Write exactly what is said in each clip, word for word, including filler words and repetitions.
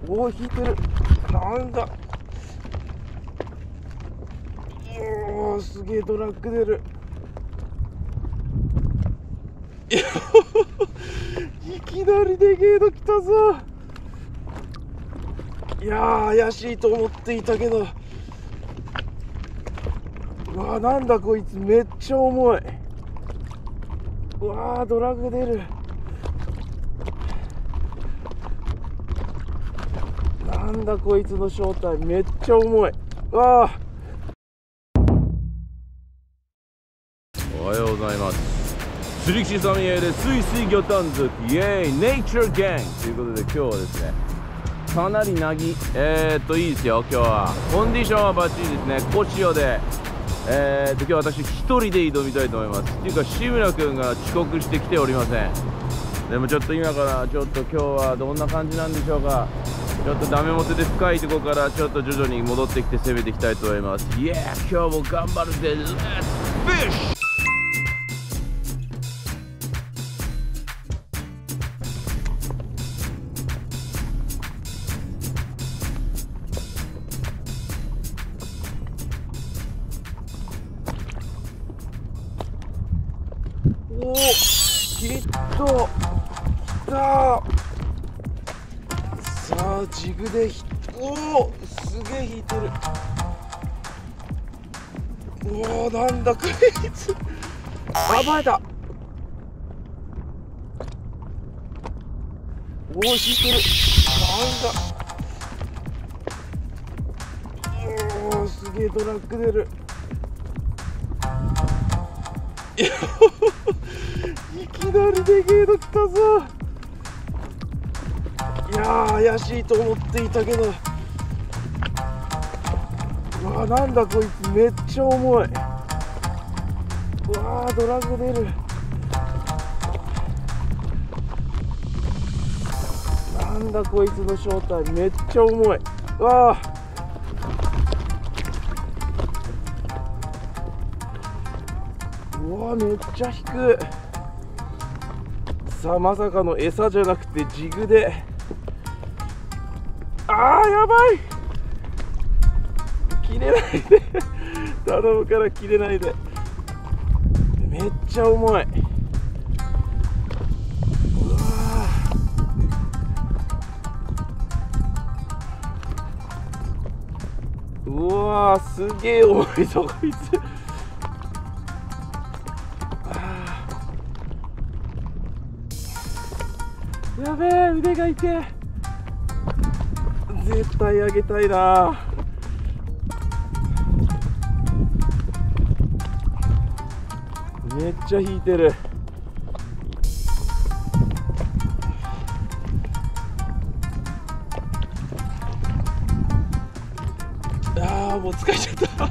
おお、引いてる。なんだ。おお、すげえドラッグ出る。いやいきなりでけえの来たぞ。いやー、怪しいと思っていたけど、うわー、なんだこいつ、めっちゃ重い。うわー、ドラッグ出る。なんだこいつの正体、めっちゃ重い。うわー。おはようございます。釣り師サミエで水水魚探索イエーイネイチャーギャングということで、今日はですね、かなりなぎえー、っといいですよ。今日はコンディションはバッチリですね。小潮でえー、っと今日私一人で挑みたいと思います。っていうか志村君が遅刻してきておりません。でもちょっと今からちょっと今日はどんな感じなんでしょうか。ちょっとダメ元で深いところからちょっと徐々に戻ってきて攻めていきたいと思います。イエー、今日も頑張るぜ。レッツフィッシュ。おお、きっときたー。さあジグでひおお、すげえ引いてる。おお、なんだこいつ。あばえた。おお、引いてる。なんだ。おお、すげえドラッグ出る。いやいきなりでけえの来たぞ。いやー、怪しいと思っていたけど、うわー、なんだこいつ、めっちゃ重い。うわー、ドラッグ出る。なんだこいつの正体、めっちゃ重い。うわー、うわー、めっちゃ引く。さあ、まさかの餌じゃなくてジグで。あー、やばい。切れないで頼むから切れないで。めっちゃ重い。うわー、うわー、すげえ重いぞこいつ。やべえ、腕が痛え。絶対上げたいな。めっちゃ引いてる。ああ、もう疲れちゃったう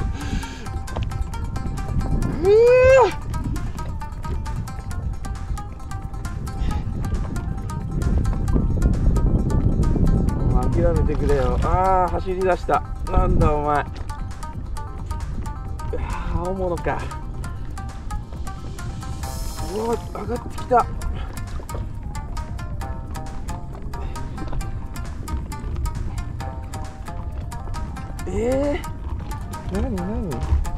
わー、諦めてくれよ。ああ、走り出した。なんだお前。ああ、青物か。うわ、上がってきた。えー、なになに。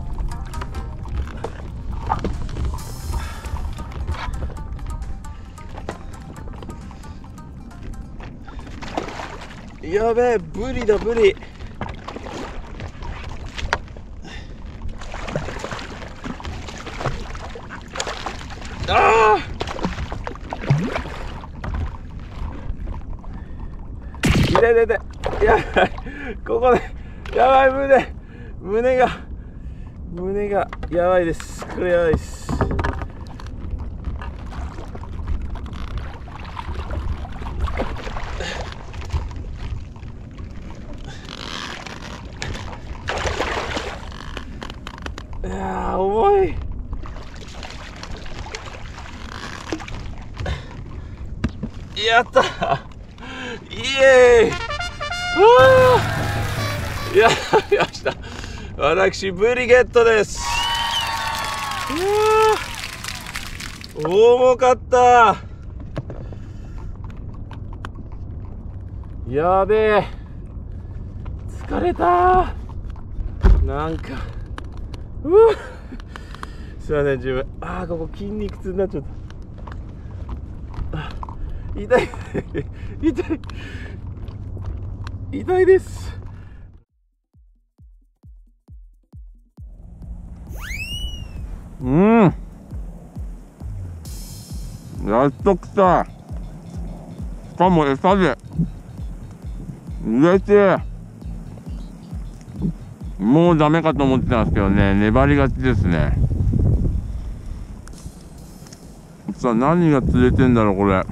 やべえ、ブリだブリ。ああ、痛い痛い痛い。やばい、ここでやばい、胸胸が胸がやばいです。これやばいです。いやー、重い。やったイエーイ。やりました。私ブリゲットです。重かった。 やべえ、疲れたー。なんかうわすいません自分、あーここ筋肉痛になっちゃった。あ痛い痛い痛いです。うん、やっと来た。しかも餌で入れて、もうダメかと思ってたんですけどね、粘りがちですね。さあ何が釣れてんだろうこれ。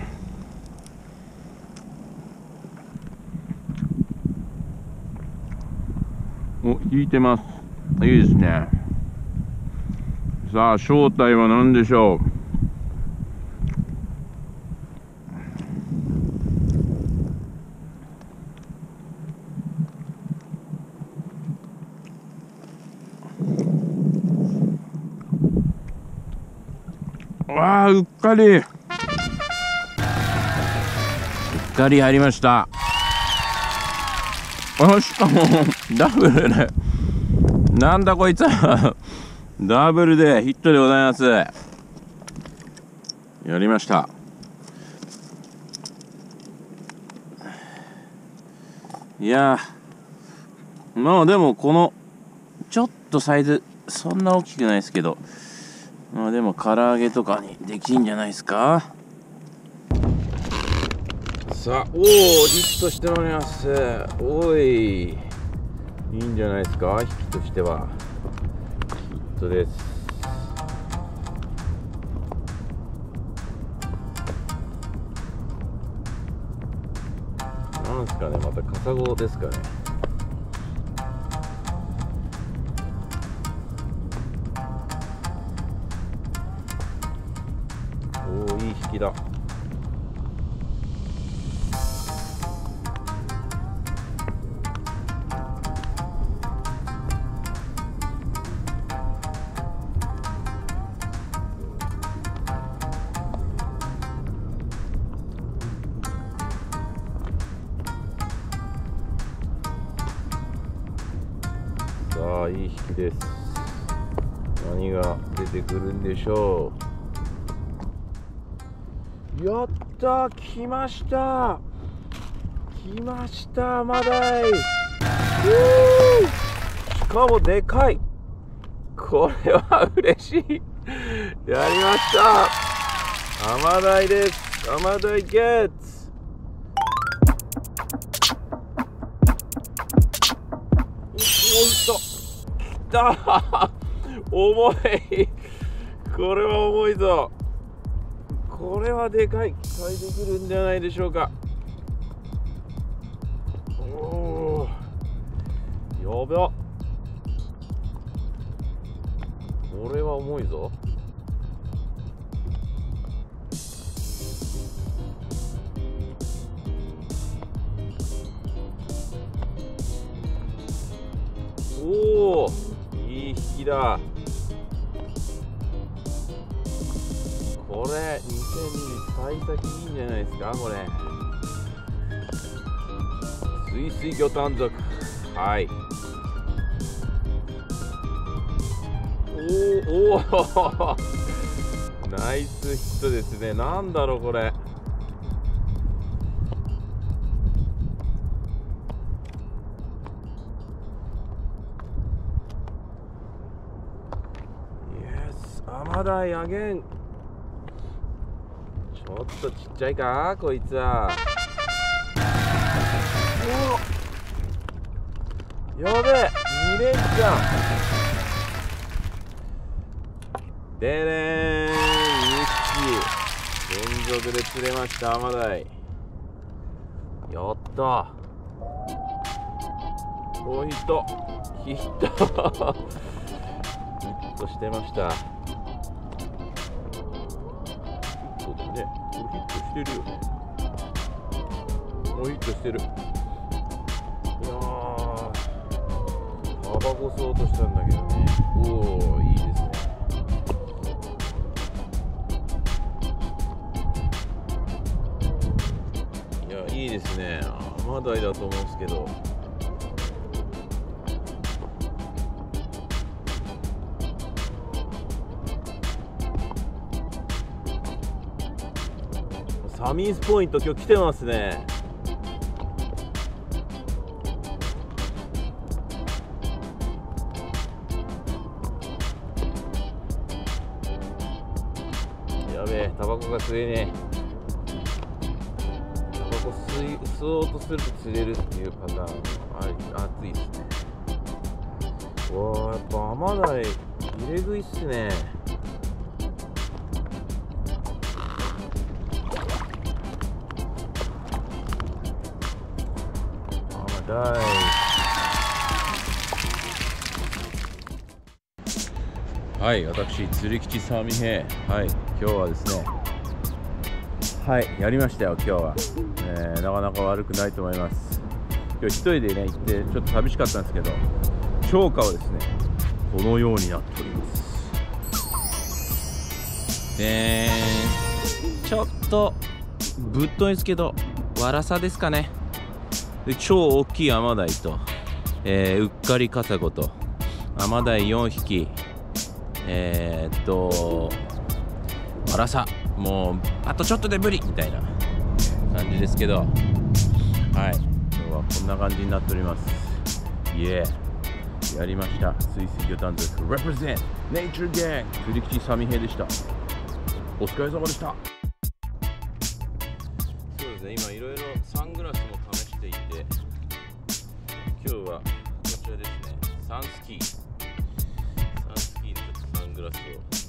お、引いてます。いいですね。さあ正体は何でしょう。わあ、うっかりうっかり入りました。あ、しかもダブルで、なんだこいつはダブルでヒットでございます。やりました。いやー、まあでもこのちょっとサイズそんな大きくないですけど、まあでも唐揚げとかにできんじゃないですか。さあ、おお、ヒットしております。おい、いいんじゃないですか、引きとしては。ヒットです。なんすかね、またカサゴですかね。おお、いい引きだ。さあ、いい引きです。何が出てくるんでしょう。やったー、来ました来ました、マダイ。しかもでかい。これは嬉しい。やりました。アマダイです。アマダイゲッツ。おいしそう。きた重い。これは重いぞ。これはでかい。期待できるんじゃないでしょうか。おー、やばっ。これは重いぞ。おお、いい引きだ。これにせんにじゅう幸先いいんじゃないですか。これスイスイ魚探族、はい。おーおーナイスヒットですね。なんだろうこれ。アマダイアゲン。ちょっとちっちゃいかこいつは。おやべえ、に連チャン。でれーん、にひき連続で釣れました、アマダイ。やった。お、ヒットヒットヒットしてました。そうだね、これヒットしてるよね。もうヒットしてる。いやー、タバコ吸おうとしたんだけどね。おお、いいですね。いや、いいですね。 アマダイだと思うんですけど、サミースポイント今日来てますね。やべえ、タバコが吸えねえ。タバコ吸い吸おうとすると釣れるっていうパターン、あ熱いですね。わあ、やっぱアマダイ入れ食いっすね。アマダイ。はい、私釣り吉相模平、はい、今日はですね、はいやりましたよ今日は、えー、なかなか悪くないと思います。今日一人でね行ってちょっと寂しかったんですけど、釣果はですねこのようになっております。でちょっとぶっといですけどわらさですかね。で超大きいアマダイと、えー、うっかりカサゴとアマダイよんひき、えー、っとわらさもうあとちょっとで無理みたいな感じですけど、はい、今日はこんな感じになっております。イエーやりました。スイスイ魚探索 Represent Nature Gang 釣り吉相模平でした。お疲れ様でした。そうですね、今いろいろサングラスも試していて、今日はこちらですね、サンスキーサンスキーのサングラスを